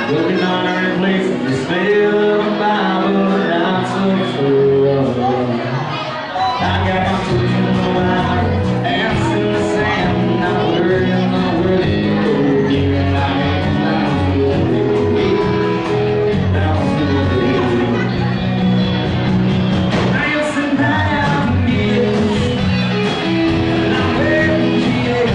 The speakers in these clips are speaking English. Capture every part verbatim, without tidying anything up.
Looking on her place, the smell of a Bible, and I'm so full. I got my foot in the water, ass in the sand, not worrying, not worrying, oh, yeah, I ain't down for the down for the I am sitting down here, and I'm waiting for you.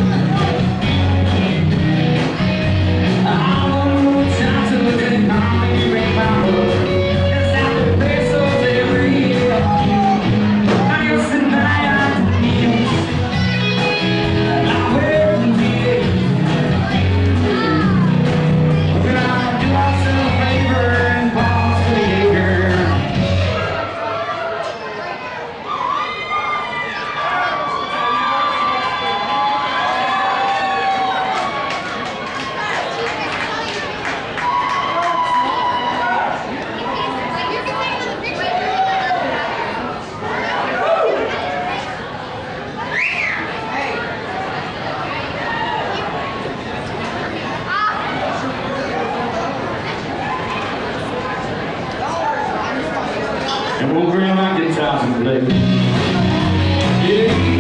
I want more time to look at how you make my heart. It's not the best of every year. I am sitting down here, and I'm waiting for you. We're gonna do ourselves a favor and pause for the acre. And we'll bring them out guitars and play. Yeah.